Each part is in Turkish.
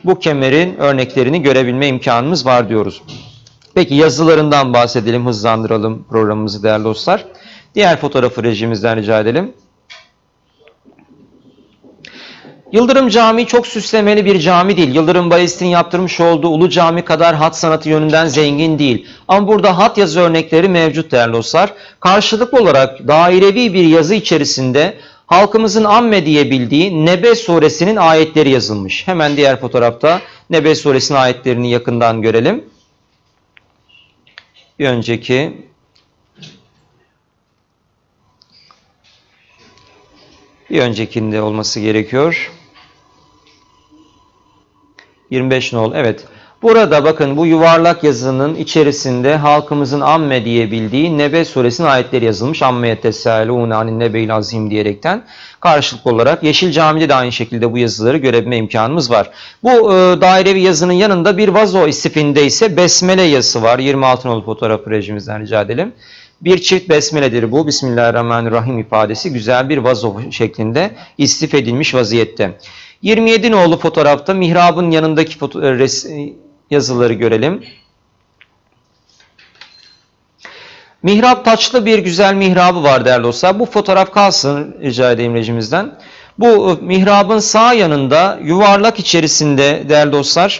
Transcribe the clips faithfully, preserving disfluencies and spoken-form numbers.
bu kemerin örneklerini görebilme imkanımız var diyoruz. Peki yazılarından bahsedelim, hızlandıralım programımızı değerli dostlar. Diğer fotoğrafı rejimizden rica edelim. Yıldırım Camii çok süslemeli bir cami değil. Yıldırım Bayezid'in yaptırmış olduğu Ulu Cami kadar hat sanatı yönünden zengin değil. Ama burada hat yazı örnekleri mevcut değerli dostlar. Karşılıklı olarak dairevi bir yazı içerisinde halkımızın amme diye bildiği Nebe suresinin ayetleri yazılmış. Hemen diğer fotoğrafta Nebe suresinin ayetlerini yakından görelim. Bir önceki... Bir öncekinde olması gerekiyor. yirmi beş nol. Evet. Burada bakın bu yuvarlak yazının içerisinde halkımızın amme diye bildiği Nebe suresinin ayetleri yazılmış. Amme yetesâlûne anin nebe'il azim diyerekten. Karşılıklı olarak Yeşil Cami'de de aynı şekilde bu yazıları görebilme imkanımız var. Bu e, dairevi yazının yanında bir vazo istifinde ise besmele yazısı var. yirmi altı nolu fotoğraf rejimizden rica edelim. Bir çift besmeledir bu. Bismillahirrahmanirrahim ifadesi güzel bir vazo şeklinde istif edilmiş vaziyette. yirmi yedi nolu fotoğrafta mihrabın yanındaki foto yazıları görelim. Mihrap taçlı bir güzel mihrabı var değerli dostlar. Bu fotoğraf kalsın rica edeyim rejimizden. Bu mihrabın sağ yanında yuvarlak içerisinde değerli dostlar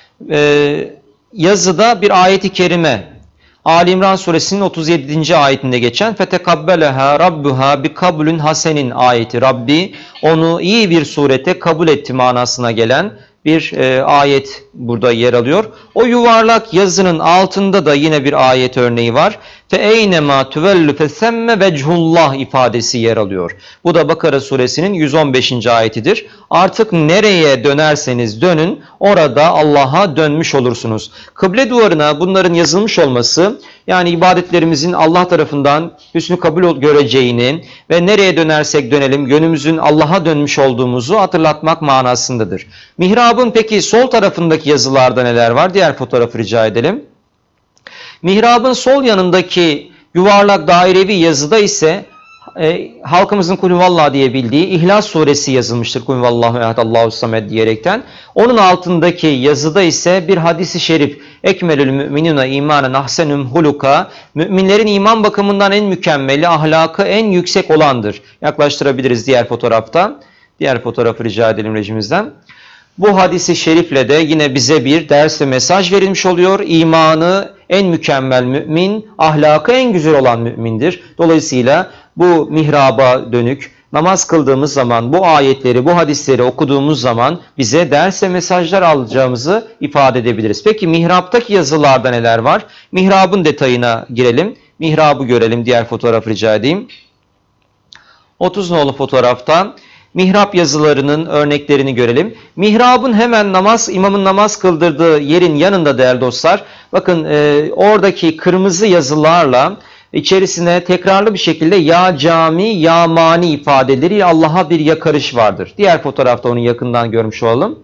yazıda bir ayet-i kerime. Ali İmran suresinin otuz yedinci ayetinde geçen fetekabbeleha rabbuha bi kabulün hasenin ayeti. Rabbi onu iyi bir surete kabul etti manasına gelen bir e, ayet burada yer alıyor. O yuvarlak yazının altında da yine bir ayet örneği var. Fe eynema tuvellu fesemme vechullah ifadesi yer alıyor. Bu da Bakara suresinin yüz on beşinci ayetidir. Artık nereye dönerseniz dönün orada Allah'a dönmüş olursunuz. Kıble duvarına bunların yazılmış olması yani ibadetlerimizin Allah tarafından hüsnü kabul göreceğini ve nereye dönersek dönelim yönümüzün Allah'a dönmüş olduğumuzu hatırlatmak manasındadır. Mihrabın peki sol tarafındaki yazılarda neler var? Diğer fotoğrafı rica edelim. Mihrabın sol yanındaki yuvarlak dairevi yazıda ise e, halkımızın kulhuvallah diye bildiği İhlas suresi yazılmıştır. Kulhuvallahu ehad Allahu samed diyerekten. Onun altındaki yazıda ise bir hadisi şerif. Ekmelül müminune imanen ahsenum huluka. Müminlerin iman bakımından en mükemmeli, ahlakı en yüksek olandır. Yaklaştırabiliriz diğer fotoğraftan. Diğer fotoğrafı rica edelim rejimizden. Bu hadisi şerifle de yine bize bir ders ve mesaj verilmiş oluyor. İmanı en mükemmel mümin, ahlakı en güzel olan mümindir. Dolayısıyla bu mihraba dönük namaz kıldığımız zaman bu ayetleri, bu hadisleri okuduğumuz zaman bize ders ve mesajlar alacağımızı ifade edebiliriz. Peki mihraptaki yazılarda neler var? Mihrabın detayına girelim. Mihrabı görelim. Diğer fotoğrafı rica edeyim. otuz nolu fotoğraftan mihrap yazılarının örneklerini görelim. Mihrabın hemen namaz, imamın namaz kıldırdığı yerin yanında değerli dostlar, bakın e, oradaki kırmızı yazılarla içerisine tekrarlı bir şekilde ya cami, ya mani ifadeleri Allah'a bir yakarış vardır. Diğer fotoğrafta onu yakından görmüş olalım.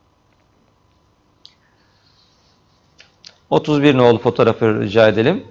otuz bir nolu fotoğrafı rica edelim.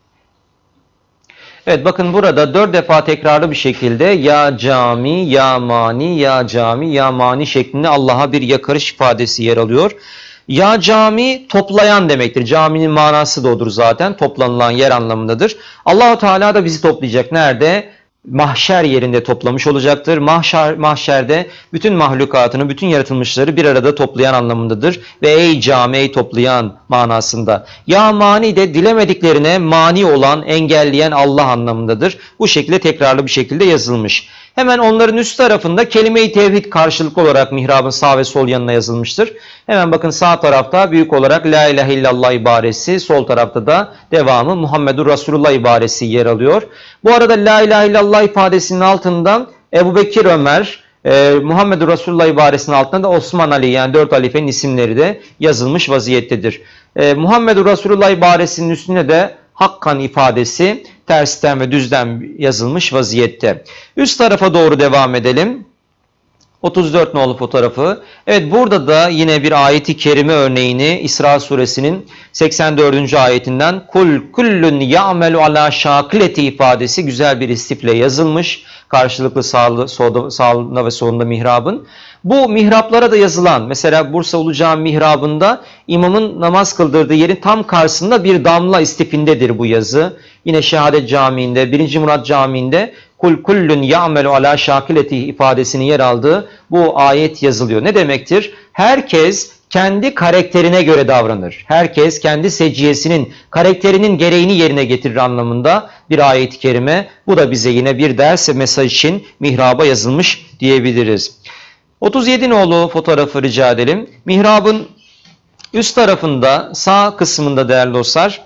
Evet bakın burada dört defa tekrarlı bir şekilde ya cami, ya mani, ya cami, ya mani şeklinde Allah'a bir yakarış ifadesi yer alıyor. Ya cami toplayan demektir. Caminin manası da odur zaten. Toplanılan yer anlamındadır. Allah-u Teala da bizi toplayacak. Nerede? Mahşer yerinde toplamış olacaktır. Mahşer, mahşerde bütün mahlukatını, bütün yaratılmışları bir arada toplayan anlamındadır. Ve ey cami, ey toplayan manasında. Ya mani de dilemediklerine mani olan, engelleyen Allah anlamındadır. Bu şekilde tekrarlı bir şekilde yazılmış. Hemen onların üst tarafında kelime-i tevhid karşılıklı olarak mihrabın sağ ve sol yanına yazılmıştır. Hemen bakın sağ tarafta büyük olarak La ilahe illallah ibaresi, sol tarafta da devamı Muhammedur Resulullah ibaresi yer alıyor. Bu arada La ilahe illallah ifadesinin altından Ebu Bekir Ömer, e, Muhammedur Resulullah ibaresinin altında da Osman Ali yani dört halifenin isimleri de yazılmış vaziyettedir. E, Muhammedur Resulullah ibaresinin üstüne de Hakkan ifadesi tersten ve düzden yazılmış vaziyette. Üst tarafa doğru devam edelim. otuz dört nolu fotoğrafı. Evet burada da yine bir ayeti kerime örneğini İsra suresinin seksen dördüncü ayetinden kul kullun ya'melu ala şakileti ifadesi güzel bir istifle yazılmış. Karşılıklı sağlı, solda, sağında ve solunda mihrabın. Bu mihraplara da yazılan, mesela Bursa Ulu Cami mihrabında imamın namaz kıldırdığı yerin tam karşısında bir damla istifindedir bu yazı. Yine Şehadet Camii'nde, birinci. Murat Camii'nde kul kullun ya'melu ala şakileti ifadesinin yer aldığı bu ayet yazılıyor. Ne demektir? Herkes kendi karakterine göre davranır. Herkes kendi seciyesinin, karakterinin gereğini yerine getirir anlamında bir ayet-i kerime. Bu da bize yine bir ders ve mesaj için mihraba yazılmış diyebiliriz. otuz yedi nolu fotoğrafı rica edelim. Mihrabın üst tarafında, sağ kısmında değerli dostlar.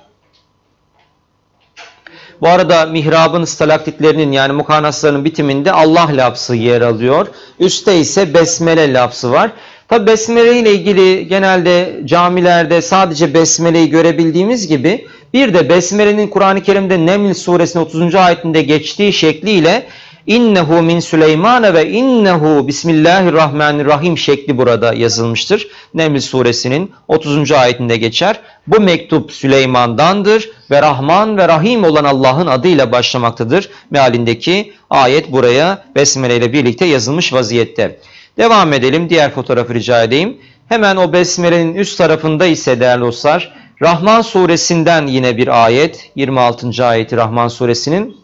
Bu arada mihrabın stalaktitlerinin yani mukanaslarının bitiminde Allah lafzı yer alıyor. Üstte ise besmele lafzı var. Tabi besmele ile ilgili genelde camilerde sadece besmeleyi görebildiğimiz gibi bir de besmelenin Kur'an-ı Kerim'de Neml suresinin otuzuncu ayetinde geçtiği şekliyle İnnehu min Süleymane ve innehu bismillahirrahmanirrahim şekli burada yazılmıştır. Neml suresinin otuzuncu ayetinde geçer. Bu mektup Süleyman'dandır ve Rahman ve Rahim olan Allah'ın adıyla başlamaktadır. Mealindeki ayet buraya besmele ile birlikte yazılmış vaziyette. Devam edelim. Diğer fotoğrafı rica edeyim. Hemen o besmelenin üst tarafında ise değerli dostlar Rahman suresinden yine bir ayet. yirmi altıncı ayeti Rahman suresinin.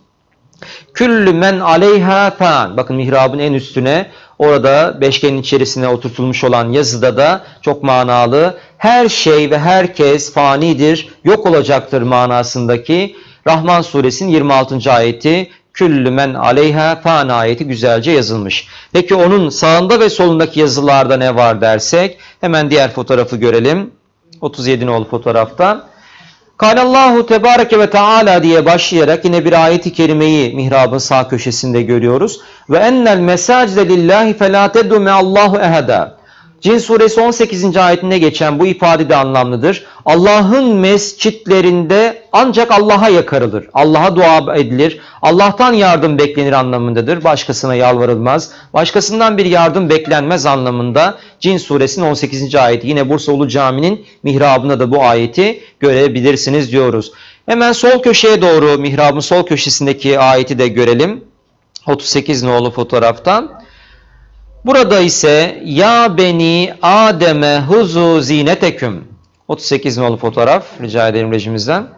Küllü men aleyha fan. Bakın mihrabın en üstüne orada beşgenin içerisine oturtulmuş olan yazıda da çok manalı. Her şey ve herkes fanidir, yok olacaktır manasındaki Rahman suresinin yirmi altıncı ayeti. Küllü men aleyha fan ayeti güzelce yazılmış. Peki onun sağında ve solundaki yazılarda ne var dersek hemen diğer fotoğrafı görelim. otuz yedi nolu fotoğrafta. Kâlallahu Tebareke ve Teala diye başlayarak yine bir ayet-i kerimeyi mihrabın sağ köşesinde görüyoruz. Ve ennel mesacide lillahi felâ ted'u meallahu ehada. Cin suresi on sekizinci ayetinde geçen bu ifade de anlamlıdır. Allah'ın mescitlerinde ancak Allah'a yakarılır. Allah'a dua edilir. Allah'tan yardım beklenir anlamındadır. Başkasına yalvarılmaz. Başkasından bir yardım beklenmez anlamında Cin suresinin on sekizinci ayeti. Yine Bursa Ulu Cami'nin mihrabında da bu ayeti görebilirsiniz diyoruz. Hemen sol köşeye doğru mihrabın sol köşesindeki ayeti de görelim. otuz sekiz nolu fotoğraftan. Burada ise ya beni Adem'e huzu zineteküm. otuz sekiz nolu fotoğraf rica ederim rejimizden.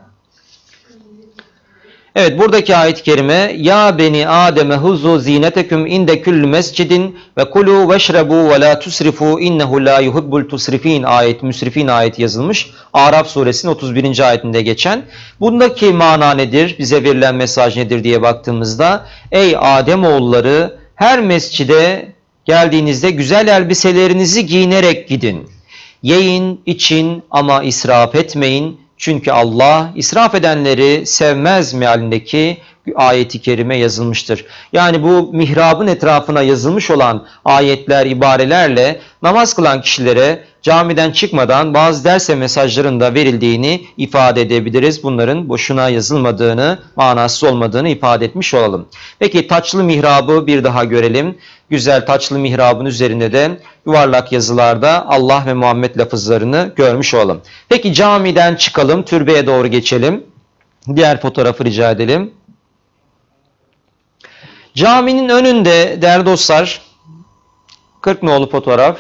Evet buradaki ayet-i kerime ya beni Adem'e huzu zineteküm inde küllü mescidin ve kulu veşrebu ve la tusrifu innehu la yuhibbul tusrifin ayet müsrifin ayet yazılmış. Araf suresinin otuz birinci ayetinde geçen. Bundaki mana nedir? Bize verilen mesaj nedir diye baktığımızda ey Ademoğulları her mescide geldiğinizde güzel elbiselerinizi giyinerek gidin. Yiyin, için ama israf etmeyin. Çünkü Allah israf edenleri sevmez mealindeki ayeti kerime yazılmıştır. Yani bu mihrabın etrafına yazılmış olan ayetler, ibarelerle namaz kılan kişilere camiden çıkmadan bazı ders ve mesajların da verildiğini ifade edebiliriz. Bunların boşuna yazılmadığını, manasız olmadığını ifade etmiş olalım. Peki taçlı mihrabı bir daha görelim. Güzel taçlı mihrabın üzerinde de yuvarlak yazılarda Allah ve Muhammed lafızlarını görmüş olalım. Peki camiden çıkalım, türbeye doğru geçelim. Diğer fotoğrafı rica edelim. Caminin önünde değerli dostlar, kırk nolu fotoğraf.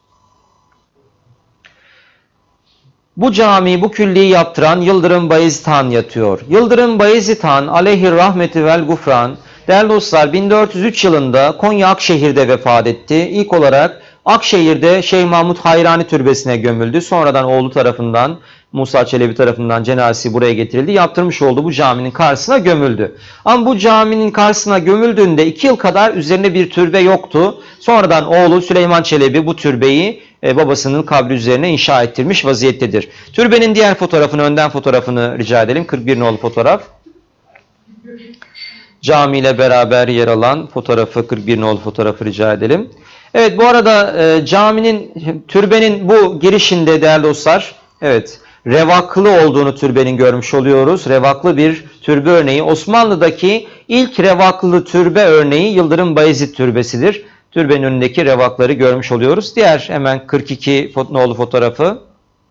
Bu camiyi, bu külliyi yaptıran Yıldırım Bayezid Han yatıyor. Yıldırım Bayezid Han aleyhir rahmeti vel gufran. Değerli dostlar bin dört yüz üç yılında Konya Akşehir'de vefat etti. İlk olarak Akşehir'de Şeyh Mahmud Hayrani Türbesi'ne gömüldü. Sonradan oğlu tarafından, Musa Çelebi tarafından cenazesi buraya getirildi. Yaptırmış olduğu bu caminin karşısına gömüldü. Ama bu caminin karşısına gömüldüğünde iki yıl kadar üzerinde bir türbe yoktu. Sonradan oğlu Süleyman Çelebi bu türbeyi e, babasının kabri üzerine inşa ettirmiş vaziyettedir. Türbenin diğer fotoğrafını, önden fotoğrafını rica edelim. kırk bir nolu fotoğraf. Cami ile beraber yer alan fotoğrafı, kırk bir nolu fotoğrafı rica edelim. Evet bu arada e, caminin, türbenin bu girişinde değerli dostlar, evet revaklı olduğunu türbenin görmüş oluyoruz. Revaklı bir türbe örneği. Osmanlı'daki ilk revaklı türbe örneği Yıldırım Bayezid Türbesi'dir. Türbenin önündeki revakları görmüş oluyoruz. Diğer hemen kırk iki nolu fotoğrafı.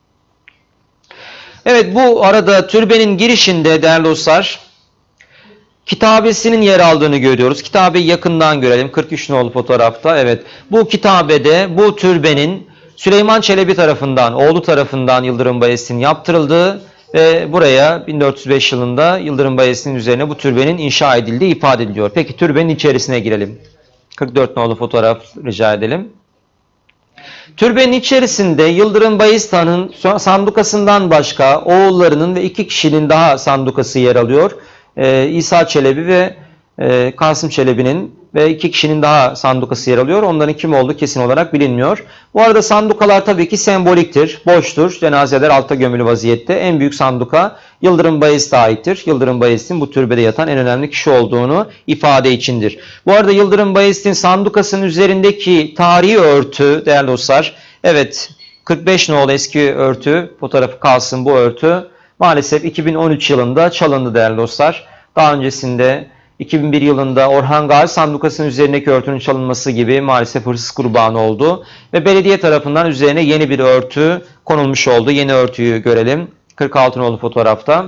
Evet bu arada türbenin girişinde değerli dostlar, kitabesinin yer aldığını görüyoruz. Kitabeyi yakından görelim. kırk üç nolu fotoğrafta. Evet. Bu kitabede bu türbenin Süleyman Çelebi tarafından, oğlu tarafından Yıldırım Bayezid'in yaptırıldığı ve buraya bin dört yüz beş yılında Yıldırım Bayezid'in üzerine bu türbenin inşa edildiği ifade ediliyor. Peki türbenin içerisine girelim. kırk dört nolu fotoğraf rica edelim. Türbenin içerisinde Yıldırım Bayezid Han'ın sandukasından başka oğullarının ve iki kişinin daha sandukası yer alıyor. Ee, İsa Çelebi ve e, Kasım Çelebi'nin ve iki kişinin daha sandukası yer alıyor. Onların kim olduğu kesin olarak bilinmiyor. Bu arada sandukalar tabii ki semboliktir, boştur. Cenazeler altta gömülü vaziyette. En büyük sanduka Yıldırım Bayezid'e aittir. Yıldırım Bayezid'in bu türbede yatan en önemli kişi olduğunu ifade içindir. Bu arada Yıldırım Bayezid'in sandukasının üzerindeki tarihi örtü değerli dostlar, evet kırk beş nolu eski örtü, fotoğrafı kalsın bu örtü, maalesef iki bin on üç yılında çalındı değerli dostlar. Daha öncesinde iki bin bir yılında Orhan Gazi sandukasının üzerindeki örtünün çalınması gibi maalesef hırsız kurbanı oldu. Ve belediye tarafından üzerine yeni bir örtü konulmuş oldu. Yeni örtüyü görelim. kırk altı nolu fotoğrafta.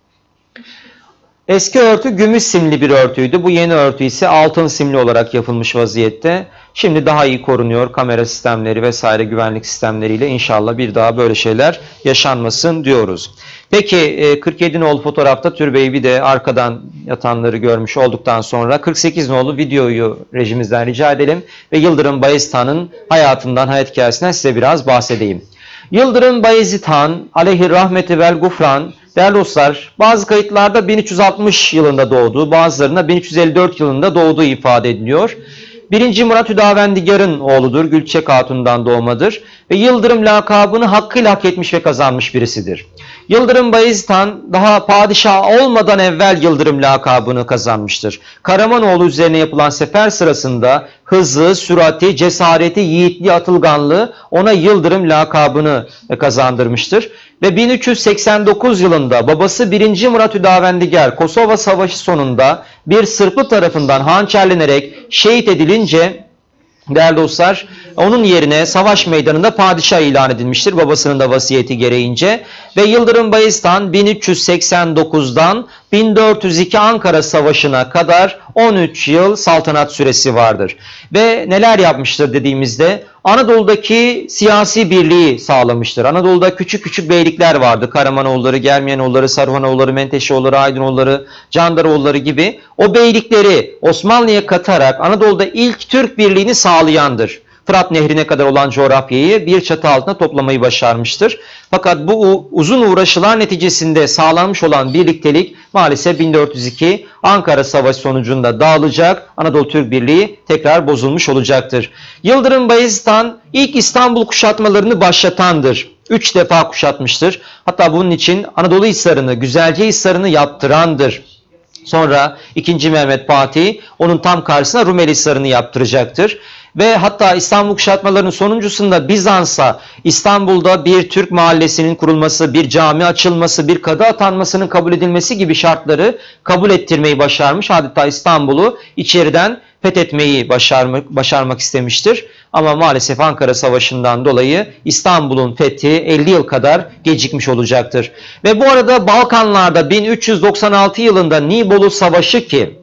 Eski örtü gümüş simli bir örtüydü. Bu yeni örtü ise altın simli olarak yapılmış vaziyette. Şimdi daha iyi korunuyor. Kamera sistemleri vesaire güvenlik sistemleriyle inşallah bir daha böyle şeyler yaşanmasın diyoruz. Peki kırk yedi nolu fotoğrafta türbeyi bir de arkadan yatanları görmüş olduktan sonra kırk sekiz nolu videoyu rejimizden rica edelim ve Yıldırım Bayezid Han'ın hayatından, hayat hikayesinden size biraz bahsedeyim. Yıldırım Bayezid Han aleyhi rahmeti vel gufran, değerli dostlar, bazı kayıtlarda bin üç yüz altmış yılında doğduğu, bazılarında bin üç yüz elli dört yılında doğduğu ifade ediliyor. birinci. Murat Hüdavendigar'ın oğludur, Gülçek Hatun'dan doğmadır ve Yıldırım lakabını hakkıyla hak etmiş ve kazanmış birisidir. Yıldırım Bayezid Han daha padişah olmadan evvel Yıldırım lakabını kazanmıştır. Karamanoğlu üzerine yapılan sefer sırasında hızı, sürati, cesareti, yiğitliği, atılganlığı ona Yıldırım lakabını kazandırmıştır. Ve bin üç yüz seksen dokuz yılında babası birinci. Murat Hüdavendigar Kosova Savaşı sonunda bir Sırplı tarafından hançerlenerek şehit edilince değerli dostlar, onun yerine savaş meydanında padişah ilan edilmiştir babasının da vasiyeti gereğince ve Yıldırım Bayezid Han bin üç yüz seksen dokuzdan bin dört yüz iki Ankara Savaşı'na kadar on üç yıl saltanat süresi vardır. Ve neler yapmıştır dediğimizde Anadolu'daki siyasi birliği sağlamıştır. Anadolu'da küçük küçük beylikler vardı. Karamanoğulları, Germiyanoğulları, Saruhanoğulları, Menteşeoğulları, Aydınoğulları, Candaroğulları gibi o beylikleri Osmanlı'ya katarak Anadolu'da ilk Türk birliğini sağlayandır. Fırat Nehri'ne kadar olan coğrafyayı bir çatı altında toplamayı başarmıştır. Fakat bu uzun uğraşılar neticesinde sağlanmış olan birliktelik maalesef bin dört yüz iki Ankara Savaşı sonucunda dağılacak. Anadolu Türk Birliği tekrar bozulmuş olacaktır. Yıldırım Bayezid Han ilk İstanbul kuşatmalarını başlatandır. Üç defa kuşatmıştır. Hatta bunun için Anadolu Hisarı'nı, Güzelce Hisarı'nı yaptırandır. Sonra ikinci. Mehmet Fatih onun tam karşısına Rumeli Hisarı'nı yaptıracaktır. Ve hatta İstanbul kuşatmalarının sonuncusunda Bizans'a İstanbul'da bir Türk mahallesinin kurulması, bir cami açılması, bir kadı atanmasının kabul edilmesi gibi şartları kabul ettirmeyi başarmış. Adeta İstanbul'u içeriden fethetmeyi başarmak, başarmak istemiştir. Ama maalesef Ankara Savaşı'ndan dolayı İstanbul'un fethi elli yıl kadar gecikmiş olacaktır. Ve bu arada Balkanlarda bin üç yüz doksan altı yılında Nibolu Savaşı ki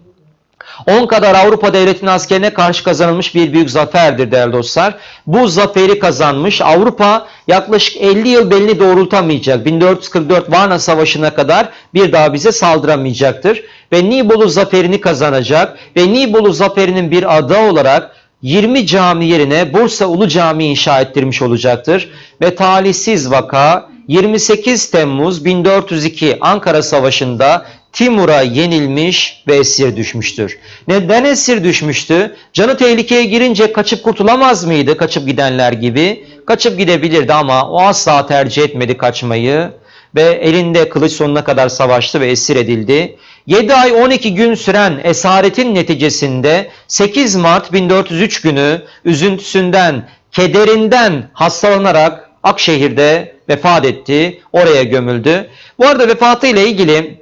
on kadar Avrupa devletinin askerine karşı kazanılmış bir büyük zaferdir değerli dostlar. Bu zaferi kazanmış Avrupa yaklaşık elli yıl belini doğrultamayacak. bin dört yüz kırk dört Varna Savaşı'na kadar bir daha bize saldıramayacaktır. Ve Nibolu zaferini kazanacak ve Nibolu zaferinin bir adı olarak yirmi cami yerine Bursa Ulu Camii inşa ettirmiş olacaktır. Ve talihsiz vaka yirmi sekiz Temmuz bin dört yüz iki Ankara Savaşı'nda Timur'a yenilmiş ve esir düşmüştür. Neden esir düşmüştü? Canı tehlikeye girince kaçıp kurtulamaz mıydı kaçıp gidenler gibi? Kaçıp gidebilirdi ama o asla tercih etmedi kaçmayı ve elinde kılıç sonuna kadar savaştı ve esir edildi. yedi ay on iki gün süren esaretin neticesinde sekiz Mart bin dört yüz üç günü üzüntüsünden, kederinden hastalanarak Akşehir'de vefat etti. Oraya gömüldü. Bu arada vefatıyla ilgili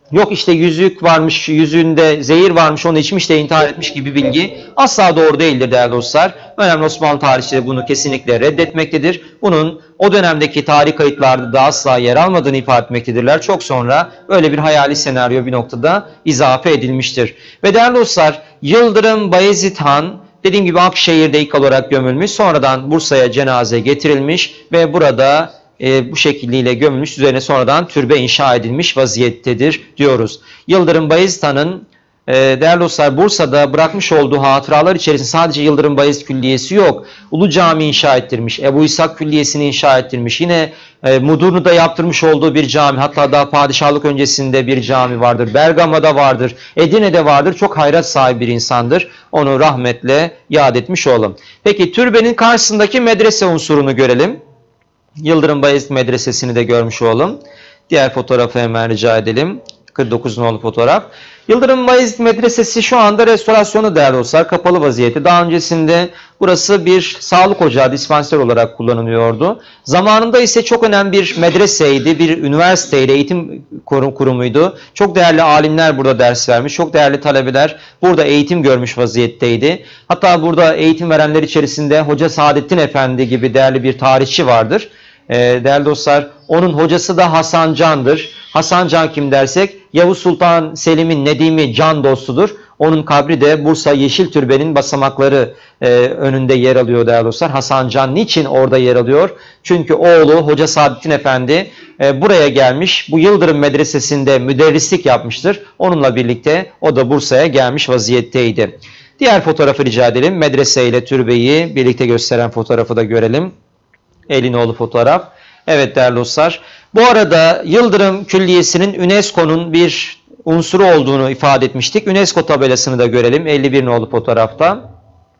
yok işte yüzük varmış, yüzüğünde zehir varmış, onu içmiş de intihar etmiş gibi bilgi asla doğru değildir değerli dostlar. Önemli Osmanlı tarihçileri bunu kesinlikle reddetmektedir. Bunun o dönemdeki tarih kayıtlarda da asla yer almadığını ifade etmektedirler. Çok sonra öyle bir hayali senaryo bir noktada izafe edilmiştir. Ve değerli dostlar, Yıldırım Bayezid Han dediğim gibi Akşehir'de ilk olarak gömülmüş, sonradan Bursa'ya cenaze getirilmiş ve burada E, bu şekliyle gömülmüş, üzerine sonradan türbe inşa edilmiş vaziyettedir diyoruz. Yıldırım Bayezid Han'ın e, değerli dostlar Bursa'da bırakmış olduğu hatıralar içerisinde sadece Yıldırım Bayezid Külliyesi yok. Ulu Cami inşa ettirmiş, Ebu İshak Külliyesi'ni inşa ettirmiş. Yine e, Mudurnu'da yaptırmış olduğu bir cami, hatta daha padişahlık öncesinde bir cami vardır. Bergama'da vardır, Edirne'de vardır. Çok hayrat sahibi bir insandır. Onu rahmetle yad etmiş olalım. Peki türbenin karşısındaki medrese unsurunu görelim. Yıldırım Bayezid Medresesi'ni de görmüş olalım. Diğer fotoğrafı hemen rica edelim. kırk dokuz nolu fotoğraf. Yıldırım Bayezid Medresesi şu anda restorasyonu değerli dostlar, kapalı vaziyette. Daha öncesinde burası bir sağlık ocağı, dispanser olarak kullanılıyordu. Zamanında ise çok önemli bir medreseydi, bir üniversiteydi, eğitim kurumuydu. Çok değerli alimler burada ders vermiş, çok değerli talebeler burada eğitim görmüş vaziyetteydi. Hatta burada eğitim verenler içerisinde Hoca Saadettin Efendi gibi değerli bir tarihçi vardır. Ee, değerli dostlar, onun hocası da Hasan Can'dır. Hasan Can kim dersek, Yavuz Sultan Selim'in nedimi, can dostudur. Onun kabri de Bursa Yeşil Türbe'nin basamakları e, önünde yer alıyor değerli dostlar. Hasan Can niçin orada yer alıyor? Çünkü oğlu Hoca Saadettin Efendi e, buraya gelmiş, bu Yıldırım Medresesi'nde müderrislik yapmıştır. Onunla birlikte o da Bursa'ya gelmiş vaziyetteydi. Diğer fotoğrafı rica edelim. Medrese ile türbeyi birlikte gösteren fotoğrafı da görelim. Elinoğlu fotoğraf. Evet değerli dostlar. Bu arada Yıldırım Külliyesi'nin UNESCO'nun bir unsuru olduğunu ifade etmiştik. UNESCO tabelasını da görelim. elli bir nolu fotoğrafta.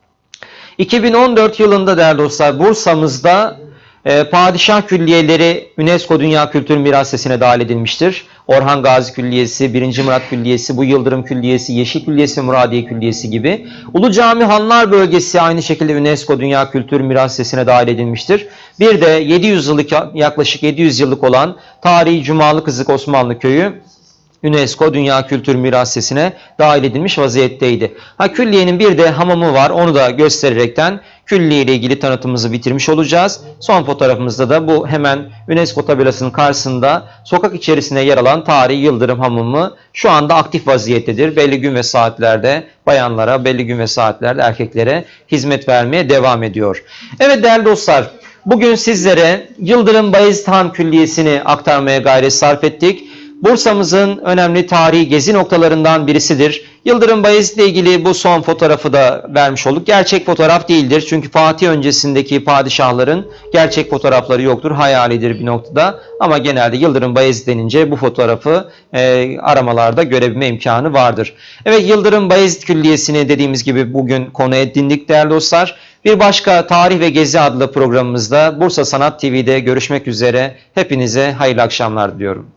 iki bin on dört yılında değerli dostlar Bursa'mızda e, Padişah Külliyeleri UNESCO Dünya Kültür Miras Listesi'ne dahil edilmiştir. Orhan Gazi Külliyesi, birinci Murat Külliyesi, bu Yıldırım Külliyesi, Yeşil Külliyesi, Muradiye Külliyesi gibi. Ulu Cami Hanlar Bölgesi aynı şekilde UNESCO Dünya Kültür Miras Listesi'ne dahil edilmiştir. Bir de yedi yüz yıllık, yaklaşık yedi yüz yıllık olan tarihi Cumalı Kızık Osmanlı Köyü UNESCO Dünya Kültür Miras Listesi'ne dahil edilmiş vaziyetteydi. Ha, külliyenin bir de hamamı var. Onu da göstererekten külliye ile ilgili tanıtımımızı bitirmiş olacağız. Son fotoğrafımızda da bu hemen UNESCO tabelasının karşısında sokak içerisinde yer alan tarihi Yıldırım Hamamı şu anda aktif vaziyettedir. Belli gün ve saatlerde bayanlara, belli gün ve saatlerde erkeklere hizmet vermeye devam ediyor. Evet değerli dostlar, bugün sizlere Yıldırım Bayezid Han Külliyesi'ni aktarmaya gayret sarf ettik. Bursa'mızın önemli tarihi gezi noktalarından birisidir. Yıldırım Bayezid ile ilgili bu son fotoğrafı da vermiş olduk. Gerçek fotoğraf değildir. Çünkü Fatih öncesindeki padişahların gerçek fotoğrafları yoktur. Hayalidir bir noktada. Ama genelde Yıldırım Bayezid denince bu fotoğrafı e, aramalarda görebilme imkanı vardır. Evet, Yıldırım Bayezid Külliyesi'ni dediğimiz gibi bugün konu edindik değerli dostlar. Bir başka Tarih ve Gezi adlı programımızda Bursa Sanat T V'de görüşmek üzere. Hepinize hayırlı akşamlar diliyorum.